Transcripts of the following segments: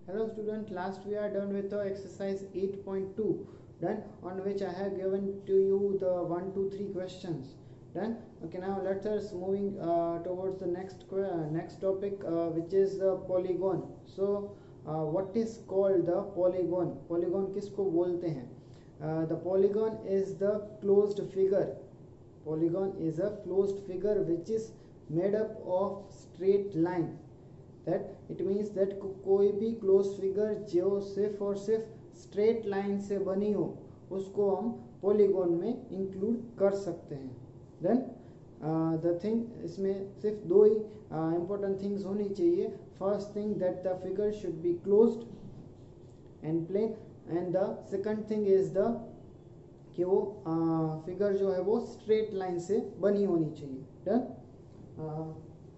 Hello student, last we are done with the exercise 8.2 done, on which I have given to you the 1 2 3 questions done. Okay, now let us moving towards the next topic, which is the polygon. So what is called the polygon? Polygon किसको बोलते हैं? The polygon is the closed figure. Polygon is a closed figure which is made up of straight line. That it means that कोई भी close figure जो सिर्फ और सिर्फ straight line से बनी हो उसको हम पॉलीगॉन में इंक्लूड कर सकते हैं. देन द थिंग, इसमें सिर्फ दो ही इम्पोर्टेंट थिंग्स होनी चाहिए. First thing that the figure should be closed and plane, and the second thing is the कि वो फिगर जो है वो स्ट्रेट लाइन से बनी होनी चाहिए. Done.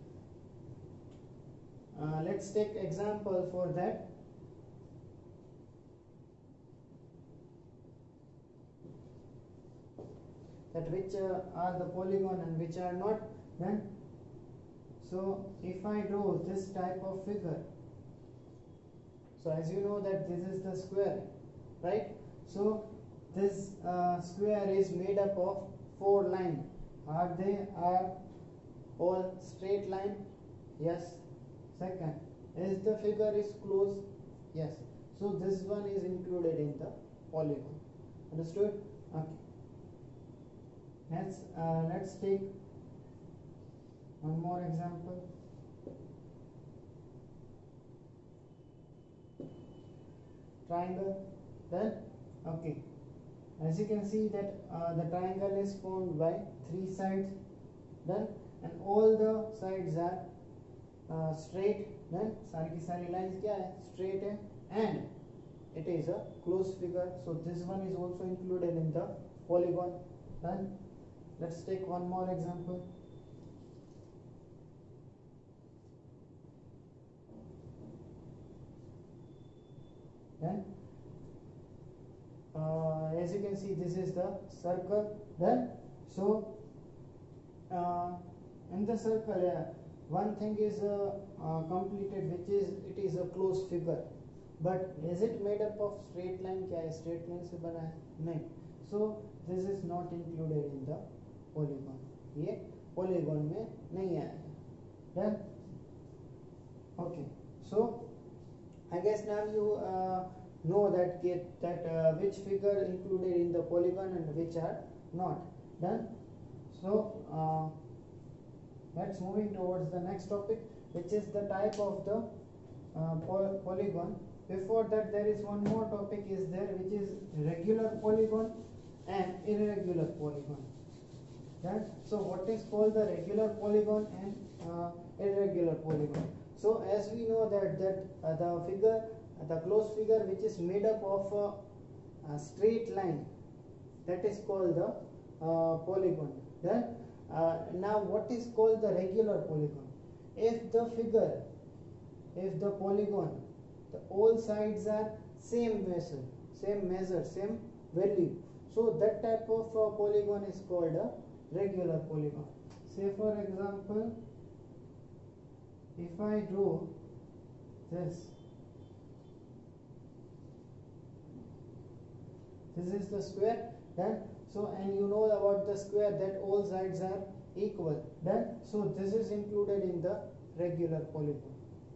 Let's take example for that. That which are the polygon and which are not. Then, so if I draw this type of figure, so as you know that this is the square, right? So this square is made up of 4 lines. Are they all straight line? Yes. Second, is the figure is closed? Yes. So this one is included in the polygon. Understood? Okay. Let's take one more example. Triangle. Then, okay. As you can see that the triangle is formed by 3 sides. Then, and all the sides are straight. Then सारी की सारी lines क्या है? Straight है, and it is a closed figure. So this one is also included in the polygon. Then let's take one more example. Then as you can see, this is the circle. Then so in the circle, one thing is completed, which is it is a closed figure. But is it made up of straight line? क्या है? Straight line से बना है? नहीं. So this is not included in the polygon. ये polygon में नहीं आएगा. Then okay. So I guess now you know that which figure included in the polygon and which are not. Done. So let's moving towards the next topic, which is the type of the polygon. Before that, there is one more topic is there, which is regular polygon and irregular polygon. Right? So what is called the regular polygon and irregular polygon? So as we know that the closed figure which is made up of a straight line, that is called the polygon. Then now what is called the regular polygon? If the polygon, all sides are same measure, same value, so that type of polygon is called a regular polygon. Say for example, if I draw this is the square. Then so, and you know about the square that all sides are equal. Then so this is included in the regular polygon.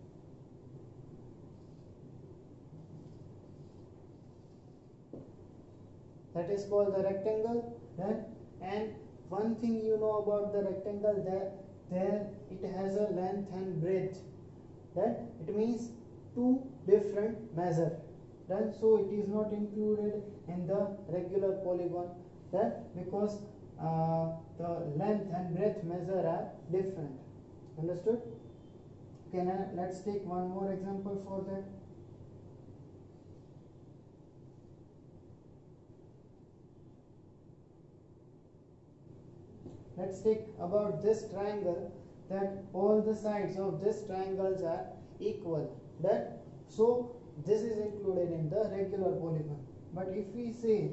That is called the rectangle. Then, and one thing you know about the rectangle, that there it has a length and breadth. That it means 2 different measure. Then so it is not included in the regular polygon. That because the length and breadth measure are different. Understood? Okay, now let's take one more example for that. Let's take about this triangle, that all the sides of this triangles are equal. That so this is included in the regular polygon. But if we say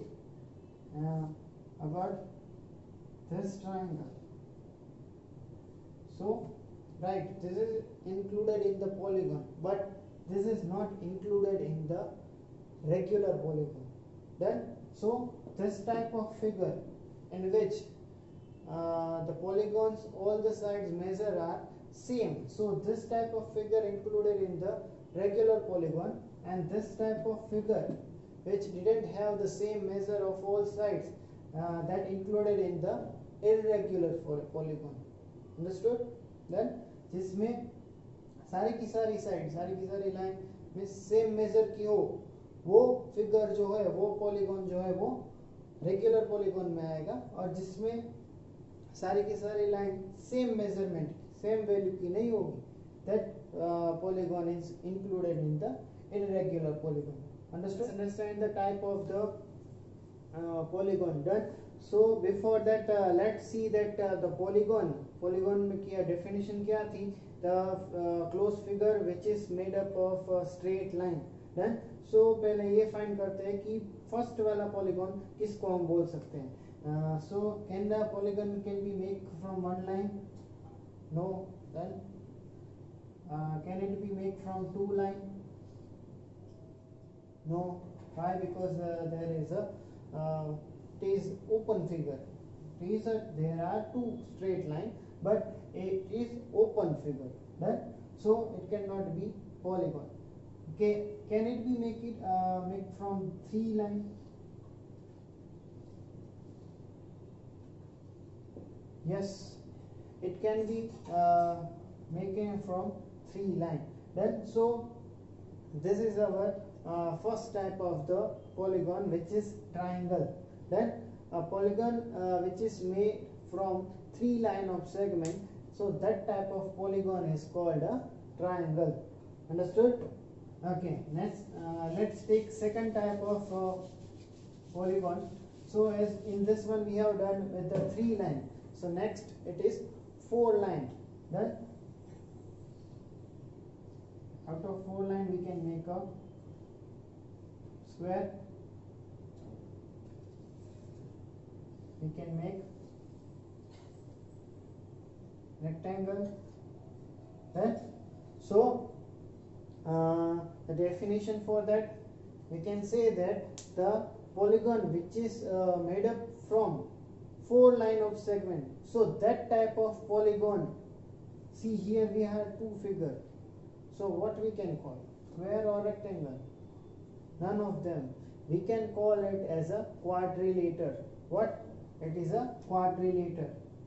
about this triangle, so right, this is included in the polygon, but this is not included in the regular polygon. Then so this type of figure in which the polygons all the sides measure are same, so this type of figure included in the regular polygon, and this type of figure which didn't have the same measure of all sides that included in the irregular polygon. Understood? Then जिसमें सारी की सारी line में same major की हो, वो figure जो है, वो पॉलीगॉन जो है, वो रेगुलर पॉलीगॉन में आएगा, और जिसमें सारी की सारी line same measurement same value की नहीं होगी, that polygon is included in the irregular polygon. Understand the type of the polygon done. So before that let's see that the polygon में क्या definition क्या थी, the closed figure which is made up of a straight line. Then so पहले ये find करते हैं कि first वाला polygon किसको हम बोल सकते हैं. So can the polygon can be made from one line? No. Then can it be made from two line? No. Why? Because there is a it is open figure. There are two straight line, but it is open figure. Then so it cannot be polygon. Okay, can it be make from three line? Yes, it can be making from three line. Then so this is our first type of the polygon, which is triangle. Then a polygon which is made from three line of segment, so that type of polygon is called a triangle. Understood? Okay, let's take second type of polygon. So as in this one we have done with the three line, so next it is four line. Then out of four line we can make a square, we can make rectangle. Right? So the definition for that, we can say that the polygon which is made up from four line of segment, so that type of polygon, see here we have two figure, so what we can call, square or rectangle? None of them. We can call it as a quadrilateral. What? It is a quadrilateral.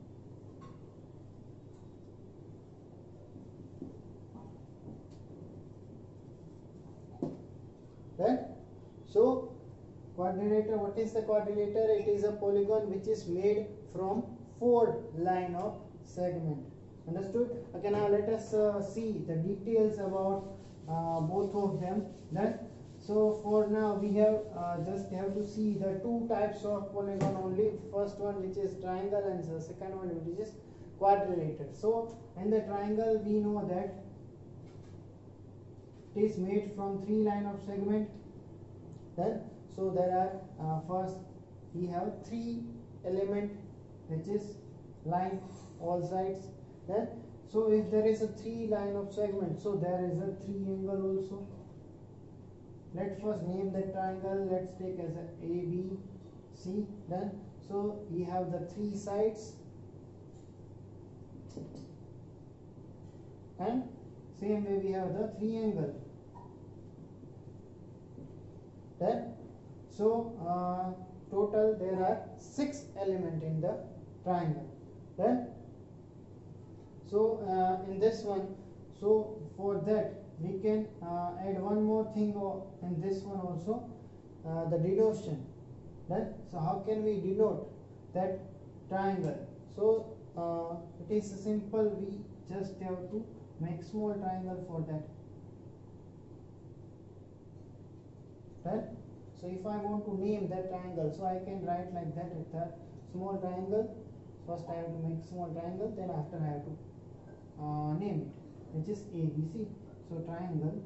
Right? So quadrilateral, what is the quadrilateral? It is a polygon which is made from four line of segment. Understood? Okay, now let us see the details about both of them. Then so for now we have just have to see the two types of polygon only. First one which is triangle, and the second one which is quadrilateral. So in the triangle we know that it is made from three line of segment. Then so there are first we have three element which is line all sides. Then so if there is a three line of segment, so there is a triangle also. Let's first name the triangle. Let's take as a ABC. Then so we have the three sides, and same way we have the triangle. Then so total there are 6 elements in the triangle. Then so in this one, so for that we can add one more thing in this one also, the denotation. Then so how can we denote that triangle? So it is simple, we just have to make small triangle for that. Right? So if I want to name that triangle, so I can write like that with a small triangle. First I have to make small triangle, then after I have to name it, which is ABC. So triangle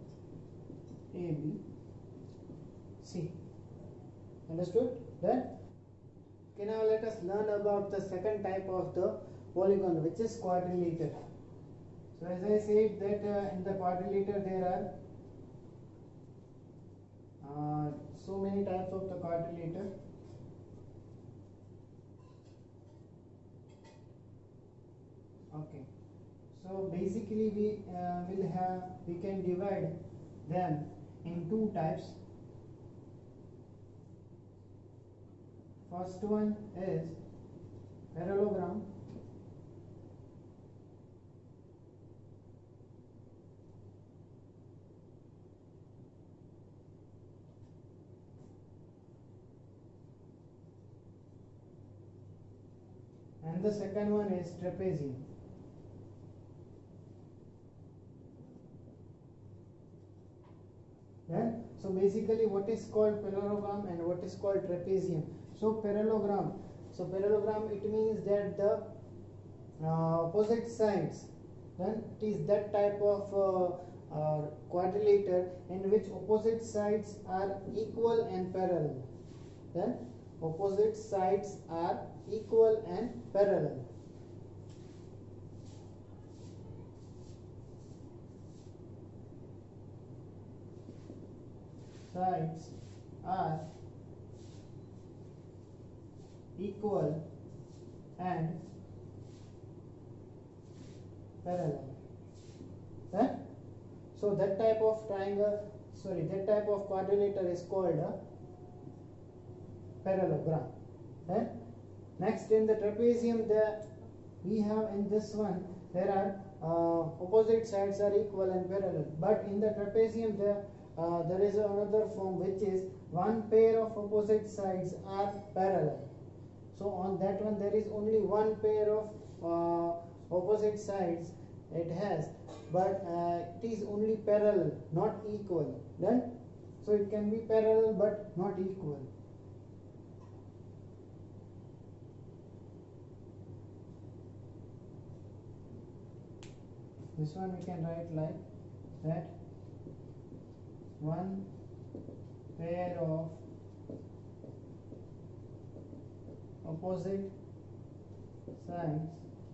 ABC. Understood? Then okay, now let us learn about the second type of the polygon, which is quadrilateral. So as I said that in the quadrilateral there are so many types of the quadrilateral. Okay, so basically we can divide them in two types. First one is parallelogram, and the second one is trapezium. Then, so basically what is called parallelogram and what is called trapezium. So parallelogram it means that the opposite sides, then it is that type of quadrilateral in which opposite sides are equal and parallel. Then opposite sides are equal and parallel. Sides are equal and parallel. Right? So that type of that type of quadrilateral is called a parallelogram. Right? Next, in the trapezium, we have in this one there are opposite sides are equal and parallel. But in the trapezium there is another form which is one pair of opposite sides are parallel. So on that one there is only one pair of opposite sides it has, but it is only parallel, not equal. Then, so it can be parallel but not equal. This one we can write like that: one pair of opposite sides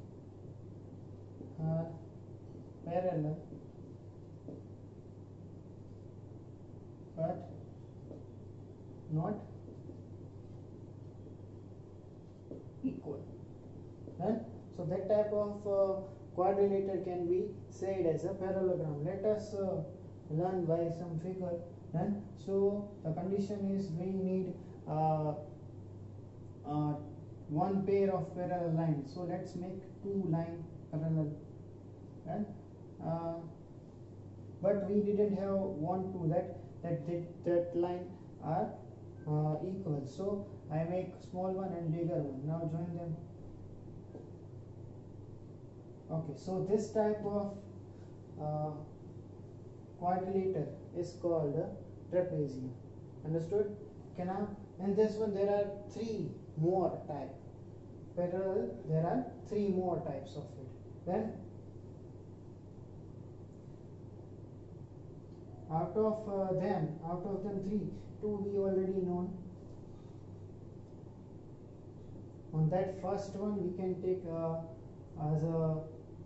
are parallel but not equal. Then, so that type of quadrilateral can be said as a parallelogram. Let us learn by some figure. Then, so the condition is we need one pair of parallel lines. So let's make two lines parallel. And but we didn't have that line are equal. So I make small one and bigger one. Now join them. Okay, so this type of quadrilateral is called trapezium. Understood? Okay, now in this one there are three more types. Parallel, there are three more types of it. Then out of them three, two we already know. On that first one we can take as a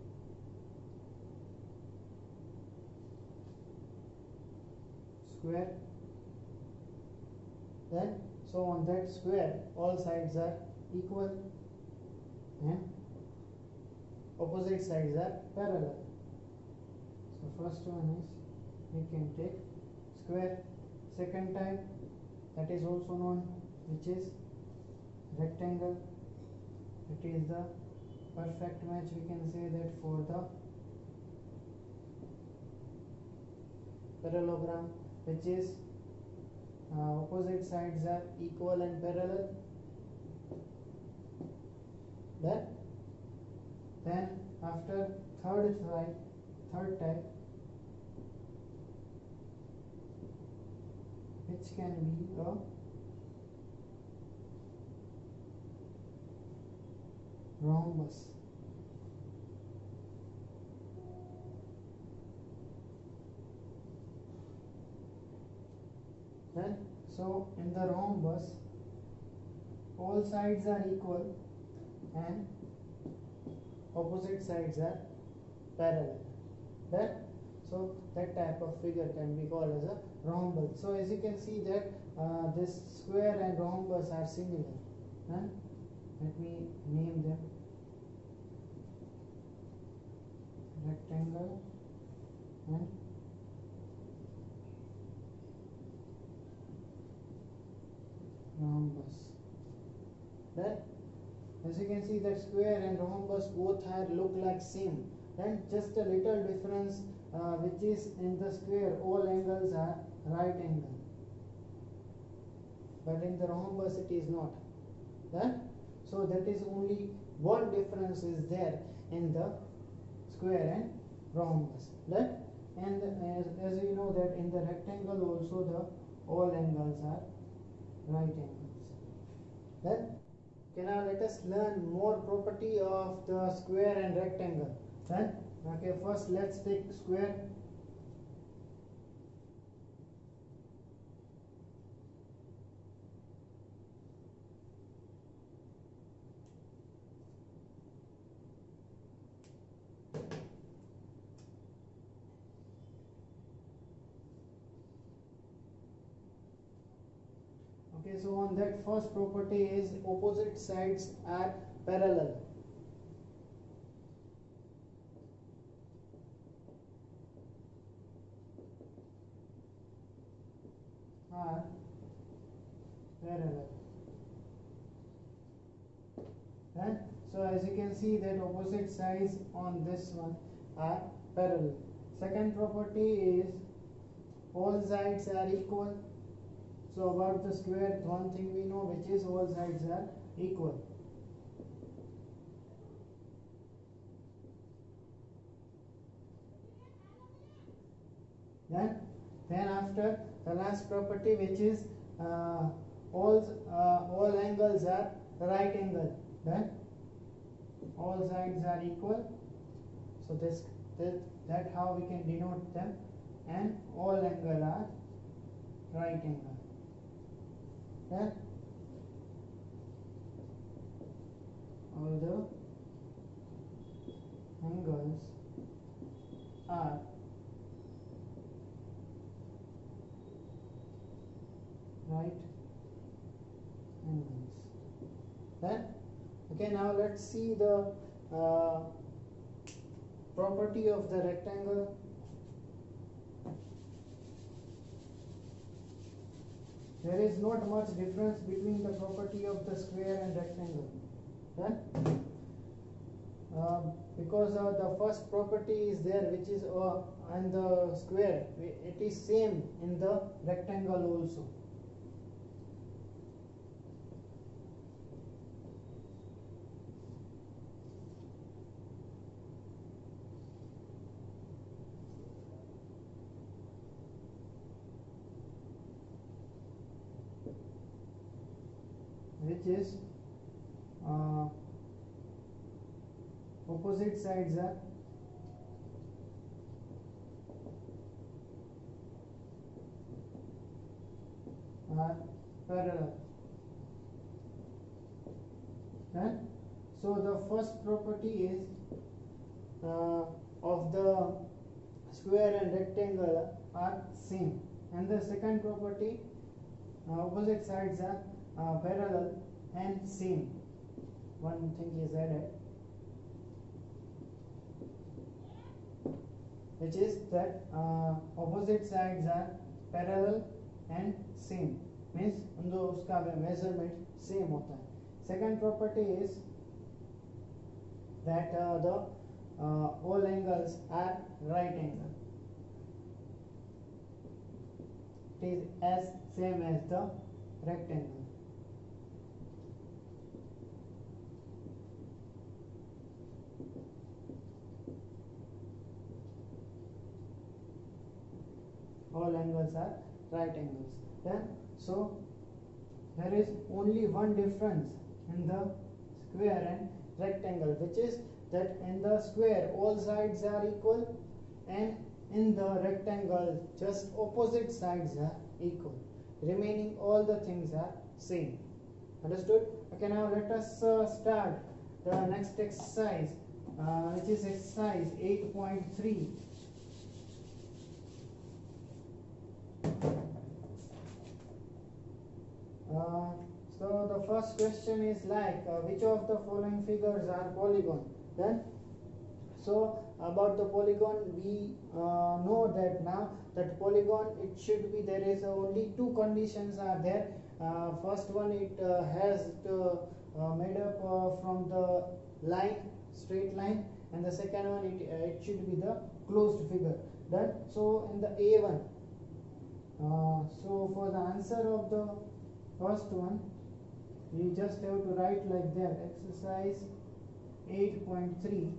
square. Then, so on that square all sides are equal and opposite sides are parallel. So first one is we can take square. Second type, that is also known, which is rectangle. It is the perfect match, we can say that, for the parallelogram, which is opposite sides are equal and parallel. Then after third type, which can be a rhombus. Then, so in the rhombus all sides are equal and opposite sides are parallel. Then, So that type of figure can be called as a rhombus. So as you can see that this square and rhombus are similar. Huh? Let me name them. Rectangle and rhombus. Then as you can see that square and rhombus both are look like same, and just a little difference which is in the square all angles are right angle, but in the rhombus it is not. Then so that is only one difference is there in the square and rhombus. Then and as you know that in the rectangle also the all angles are right angles. Then okay, now let us learn more property of the square and rectangle. Then okay, first let's take square. Okay, so on that first property is opposite sides are parallel. Are parallel. Right? So as you can see that opposite sides on this one are parallel. Second property is all sides are equal. So about the square, one thing we know, which is all sides are equal. Then after the last property, which is all angles are right angle. Then all sides are equal. So that how we can denote them, and all angle are right angle. Then all the angles are right angles. Then okay, now let's see the property of the rectangle. There is not much difference between the property of the square and rectangle. Then because the first property is there, which is in the square, it is same in the rectangle also. Which is opposite sides are parallel. And so the first property is of the square and rectangle are same, and the second property opposite sides are parallel and same. One thing is added, which is that opposite sides are parallel and same, means उनको उसका measurement same होता है. Second property is that the all angles are right angle. It is as same as the rectangle. All angles are right angles. Then so there is only one difference in the square and rectangle, which is that in the square all sides are equal, and in the rectangle just opposite sides are equal. Remaining all the things are same. Understood? Okay, now let us start the next exercise, which is exercise 8.3. the first question is like which of the following figures are polygon? Then so about the polygon we know that now that polygon it should be there is only two conditions are there. First one it has to made up from the line straight line, and the second one it should be the closed figure. Then so in the A1 so for the answer of the first one you just have to write like that, exercise 8.3.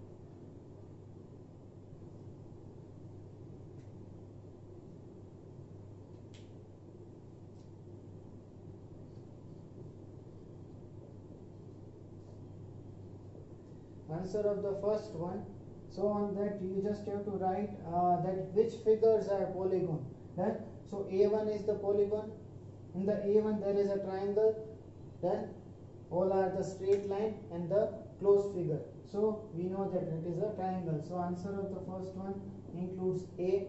Answer of the first one. So on that you just have to write that which figures are polygon. Then so A1 is the polygon. In the A1 there is a triangle. Then all are the straight line and the closed figure. So we know that it is a triangle. So answer of the first one includes A.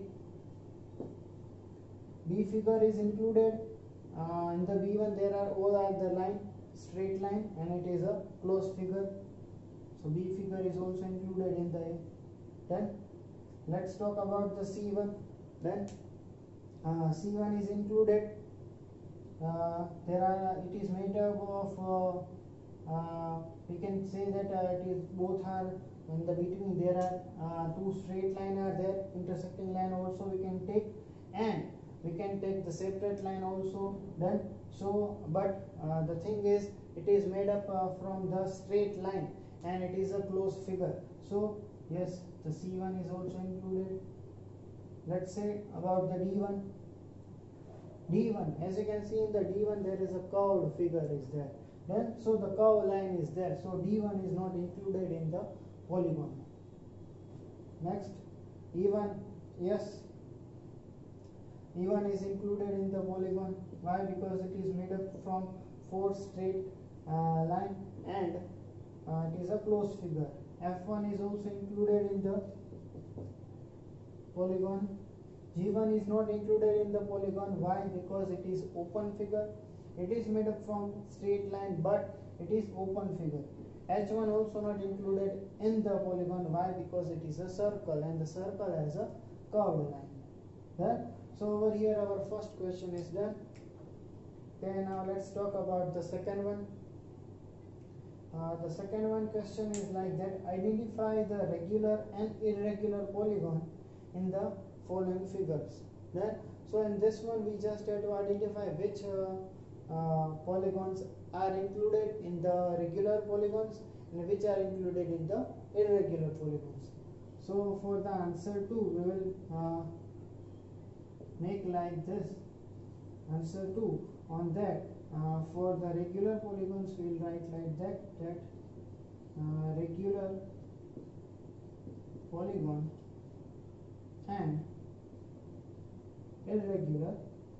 B figure is included. In the B1 there are all are the line straight line and it is a closed figure. So B figure is also included in the A. Then let's talk about the C1. Then C1 is included. It is made up of we can say that it is both are in the between there are two straight line are there, intersecting line also we can take, and we can take the separate line also. Then so but the thing is it is made up from the straight line and it is a closed figure. So yes, the C1 is also included. Let's say about the D1. D1, as you can see in the D1 there is a curved figure is there. Then so the curved line is there. So D1 is not included in the polygon. Next, E1, yes, E1 is included in the polygon. Why? Because it is made up from four straight line and it is a closed figure. F1 is also included in the polygon. G1 is not included in the polygon. Why? Because it is open figure. It is made up from straight line but it is open figure. H1 also not included in the polygon. Why? Because it is a circle and the circle has a curved line. Then so over here our first question is done. Okay, now let's talk about the second one. The second one question is like that: identify the regular and irregular polygon in the following figures. Then so in this one we just have to identify which polygons are included in the regular polygons and which are included in the irregular polygons. So for the answer 2 we will make like this. Answer 2 on that. For the regular polygons we will write like that, regular polygon and irregular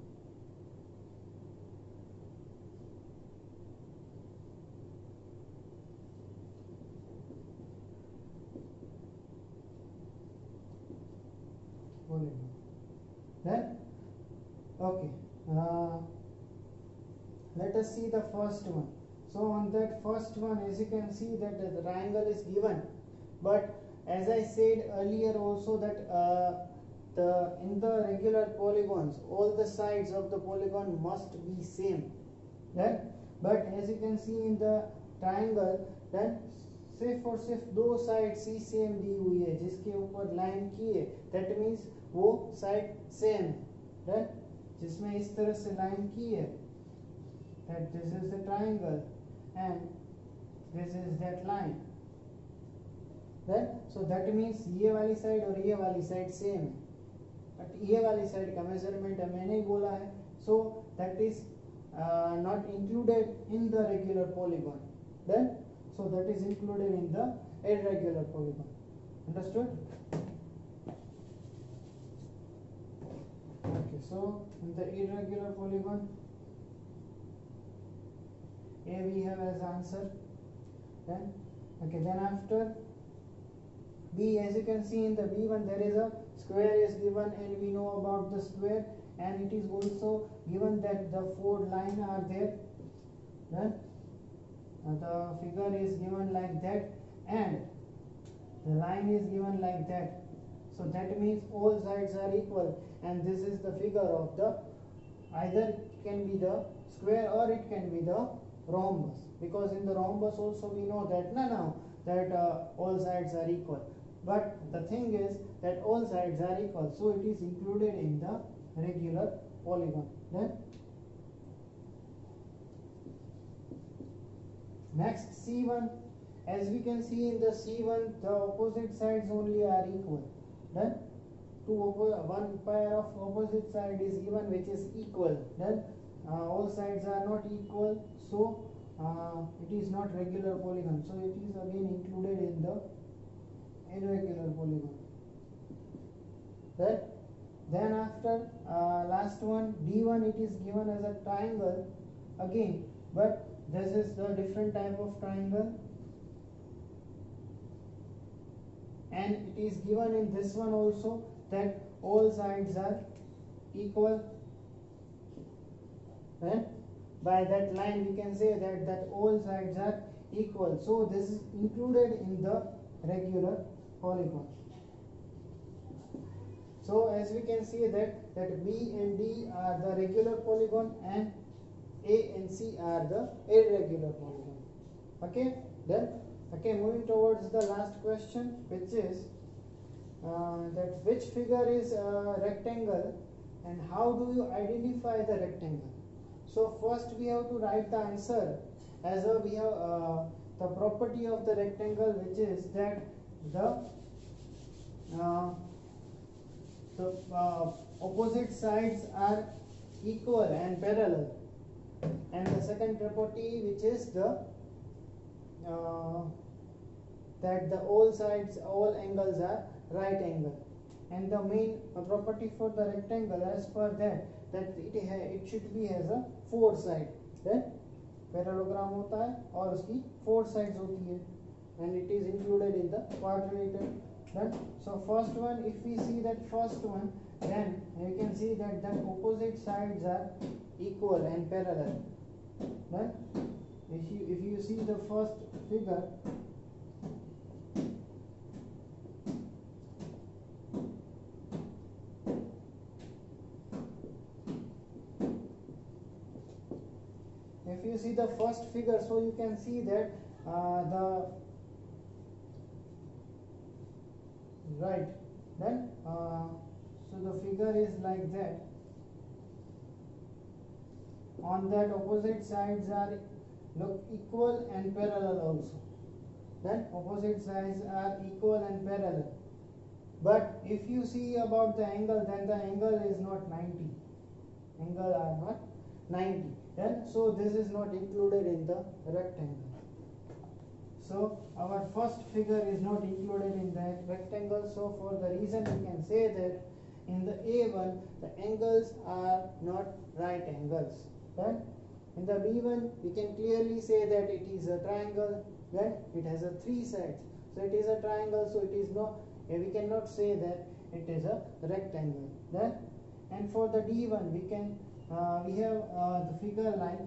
polygon. Then okay, let us see the first one. So on that first one, as you can see that the triangle is given, but as I said earlier also that in the regular polygons all the sides of the polygon must be same. Then but as you can see in the triangle, then सिर्फ और सिर्फ दो side सी same दी हुई है जिसके ऊपर line की है, दैट मीन्स वो साइड सेम है. राइट, जिसमें इस तरह से लाइन की है, that this is the triangle and this is that line. Right? So that means ये वाली साइड और ये वाली साइड सेम है, बट ये वाली साइड का मेजरमेंट मैंने ही बोला है. So that is not included in the regular polygon. Then so that is included in the irregular polygon. Understood? Okay, so in the irregular polygon, A we have as answer. Then okay, then after B, as you can see in the B1 there is a square is given and we know about the square, and it is also given that the four lines are there. Then the figure is given like that, and the line is given like that. So that means all sides are equal, and this is the figure of the, either it can be the square or it can be the rhombus, because in the rhombus also we know that all sides are equal. But the thing is that all sides are equal, so it is included in the regular polygon. Then next, C1. As we can see in the C1, the opposite sides only are equal. Then one pair of opposite side is given which is equal. Then all sides are not equal, so it is not regular polygon. So it is again included in the irregular polygon. Then after last one, D1, it is given as a triangle again, but this is the different type of triangle, and it is given in this one also that all sides are equal. Then by that line we can say that all sides are equal, so this is included in the regular polygon. So as we can see that B and D are the regular polygon and A and C are the irregular polygon. Okay, then moving towards the last question, which is that which figure is a rectangle and how do you identify the rectangle? So first we have to write the answer, as we have the property of the rectangle, which is that the opposite sides are equal and parallel, and the second property, which is the that the all angles are right angle, and the main property for the rectangle as per that it should be has a four side. Then parallelogram होता है और उसकी four sides होती है, and it is included in the quadrilateral. Then so first one, if we see that first one, then you can see that the opposite sides are equal and parallel. Then if you see the first figure, so you can see that right. Then so the figure is like that. On that, opposite sides are equal and parallel also. Then opposite sides are equal and parallel. But if you see about the angle, then the angle is not 90. Angle are not 90. Then so this is not included in the rectangle. So our first figure is not included in the rectangle. So for the reason we can say that in the A1 the angles are not right angles. Then in the B1 we can clearly say that it is a triangle. Then it has a three sides, so it is a triangle. So it is no, we cannot say that it is a rectangle. Then and for the D1 we can we have the figure like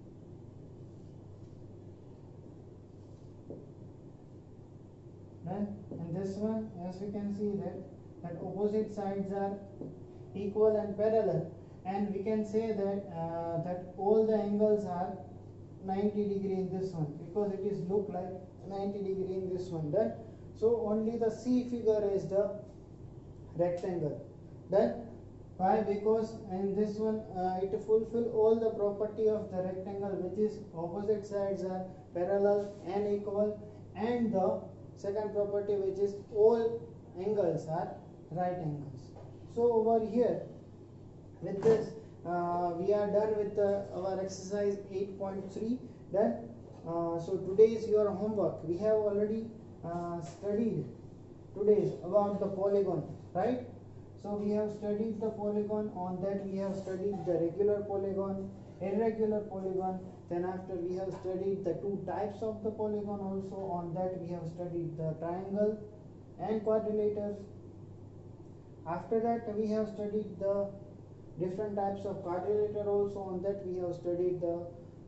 then, and this one, as we can see that opposite sides are equal and parallel, and we can say that that all the angles are 90 degree in this one, because it is look like 90 degree in this one. Then so only the C figure is the rectangle. Then why? Because in this one it fulfill all the property of the rectangle, which is opposite sides are parallel and equal, and the second property, which is all angles are right angles. So over here with this we are done with our exercise 8.3. Then so today is your homework. We have already studied today about the polygon, right? So we have studied the polygon. On that we have studied the regular polygon, irregular polygon. Then after we have studied the two types of the polygon also. On that we have studied the triangle and quadrilateral. After that we have studied the different types of quadrilateral also. On that we have studied the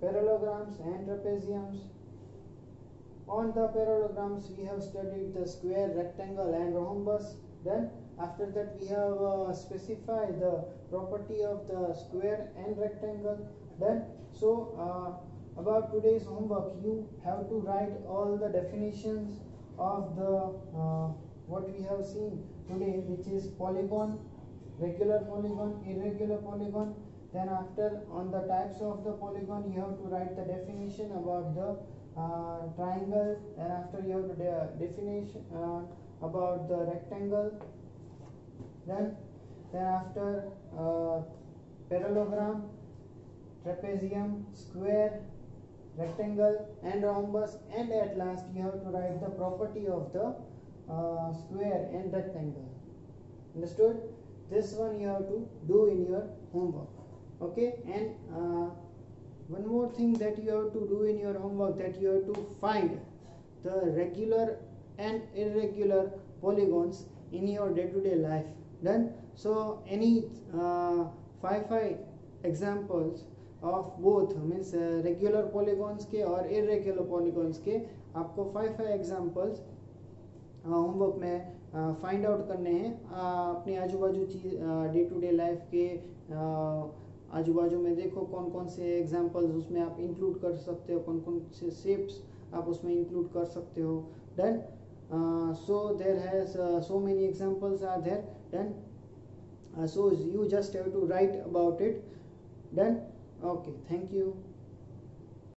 parallelograms and trapeziums. On the parallelograms we have studied the square, rectangle and rhombus. Then after that we have specified the property of the square and rectangle. Then about today's homework, you have to write all the definitions of the what we have seen today, which is polygon, regular polygon, irregular polygon. Then after, on the types of the polygon, you have to write the definition about the triangle. Then after, you have to definition about the rectangle. Then after, parallelogram, trapezium, square, rectangle and rhombus, and at last you have to write the property of the square and rectangle. Understood? This one you have to do in your homework. Okay, and one more thing that you have to do in your homework, that you have to find the regular and irregular polygons in your day-to-day life. Done? So any 5 examples of both, means regular polygons के और irregular polygons के आपको 5 examples homework में find out करने हैं. अपने आजू बाजू चीज डे टू डे लाइफ के आजू बाजू में देखो कौन कौन से एग्जांपल्स उसमें आप इंक्लूड कर सकते हो, कौन कौन से शेप्स आप उसमें इंक्लूड कर सकते हो. Done? So there has so many examples are there. Done? So you just have to write about it. Done? Okay, thank you.